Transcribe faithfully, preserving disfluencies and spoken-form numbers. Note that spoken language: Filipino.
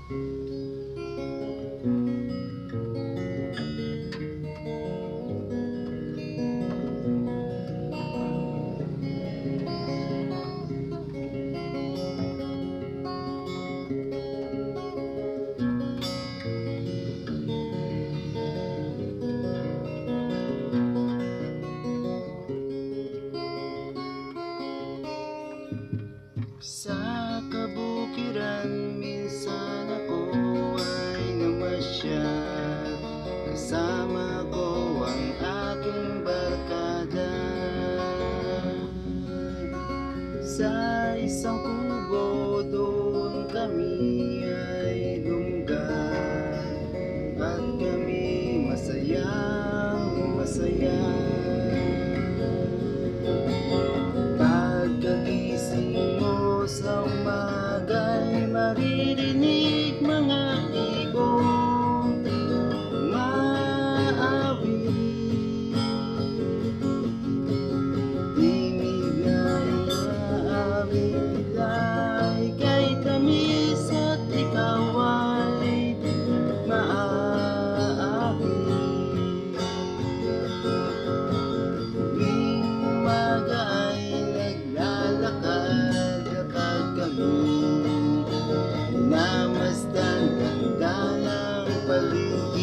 Sa kabukiran, minsan ako ay namasyal. Kasama ko ang aking barkada. Sa isang kubo doon kami ay lumugan, at kami masayang masaya. Pagkagising mo sa umaga'y maririnig mga ibong maawit. Tinig ay maawit nila, ika'y tamis at ikaw ay maaawit. Tuwing umaga ay naglalakad-lakad kami, namasdan ganda ng paligid.